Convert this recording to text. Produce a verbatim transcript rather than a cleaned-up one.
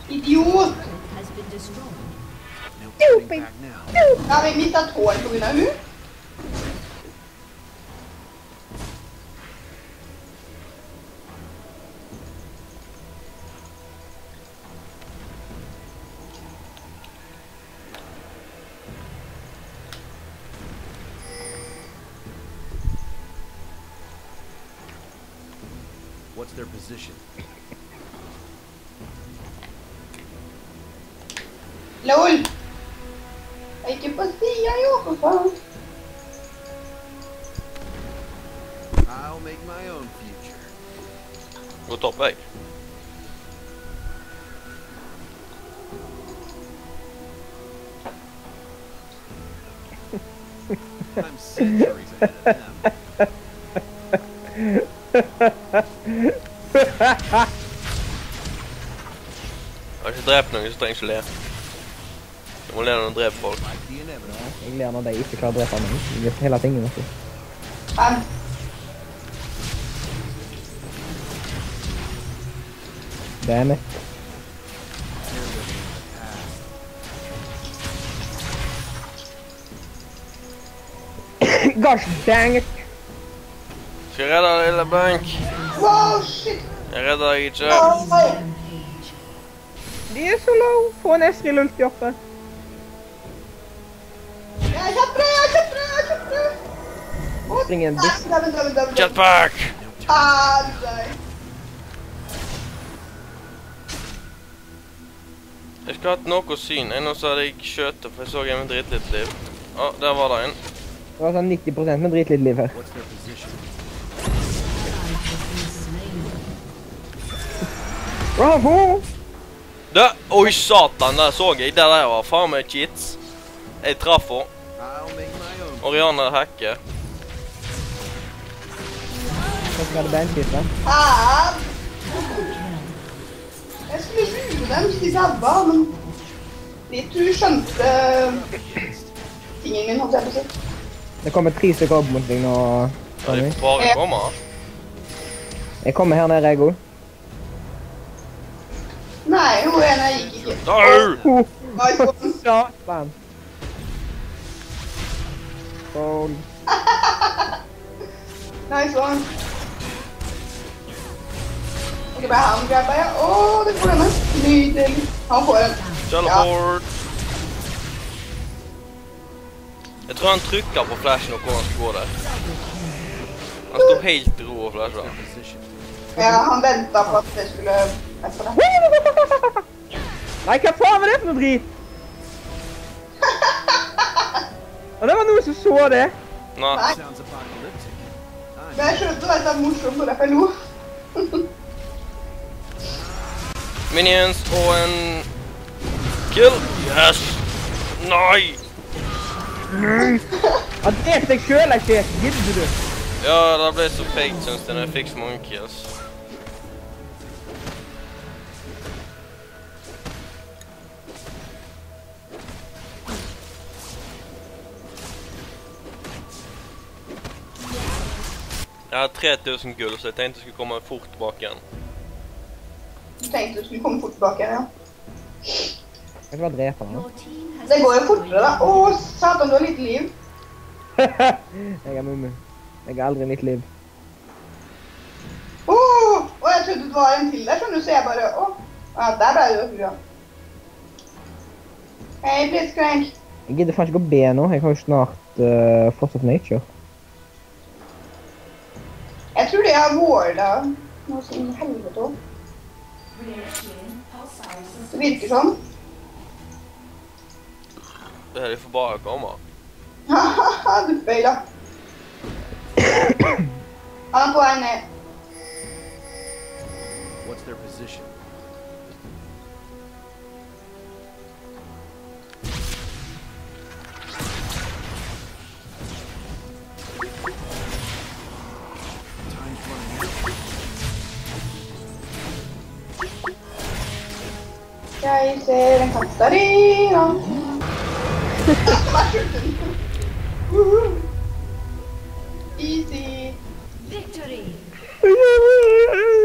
Idiot! Stupid! Ja, vi mistet tårn på grunn av hun. What's their position? LOL! Jeg er ikke på siden, jo, for faen. I'll make my own future. Gå topp vei. I'm centuries ahead of them. Jeg har ikke drept noen, så trenger jeg ikke le. Jeg må le når jeg dreper folk. Jeg ler når de ikke klarer å drepe meg. Jeg vet hele tingen, vet du. Fem. Damn it. Gosh dang it! Skal jeg redde deg, lille Bank? Wow, shit! Jeg redder deg ikke. Oi. De er så low. Få en Esril ulti oppe. Jeg kjøpte det, jeg kjøpte det, jeg kjøpte det! Spring en buss. Dømme, dømme, dømme. Jetpack! Ah, du døy. Jeg skulle hatt noe syn. En så hadde jeg skjøtet, for jeg så en med dritlitt liv. Å, der var det en. Det var sånn nitti prosent med dritlitt liv her. What's their position? Bravo! Da, oi satan, der så jeg. Der der var faen meg cheats. Jeg traff henne. I'll make my own. Oriana hacker. Jeg skal ha det bandskiftet. Faen! Jeg skulle lure dem hvis de dabba, men de tror skjønte tingen min, holdt jeg på å si. Det kommer tre stykker opp mot deg nå, Ja, Tommy. de bare kommer. Jeg kommer her nede, jeg også. Nei, hun ene gikk ikke. Au! Oh, Nice one. satan! Goal. Nice one. Ikke bare han grabba, ja. Åh, det får denne. Nydelig. Han får en. Teleport. Jeg tror han trykker på flashen og hvor han skal gå der. Han står helt i ro og flasher. Position. Ja, han ventet på at det skulle etter det. Nei, hva faen var det for noe drit? Og det var noen som så det. Nei. Nei, Sounds apocalyptic. men jeg skjønte at det er morsomt, og derfor jeg lo. Minions og en kill. Yes! Nei! Han drep deg selv, jeg ser. Gidder du? Ja, det ble så fake, synes jeg, når jeg fikk så mange kills. Jeg har tre tusen gull, så jeg tenkte jeg skulle komme fort tilbake igjen. Du tenkte du skulle komme fort tilbake igjen, ja. Jeg skal bare drepe han. Det går jo fortere da. Åh, satan, du har litt liv. Jeg er mummi. Jeg har aldri litt liv. Åh, og jeg trodde det var en til der, skjønner du, så jeg bare, åh. Ja, der ble det jo bra. Hei, Blitzcrank. Jeg gidder faen ikke å be nå. Jeg har jo snart uh, Force of Nature. Jeg tror det er Warda. Noe som helvete også. Det virker sånn. Det er de får bare komme. Hahaha, du feila. Han er på vei ned. What's their position? Time's running out. Jeg ser en Katarina. Easy. Victory!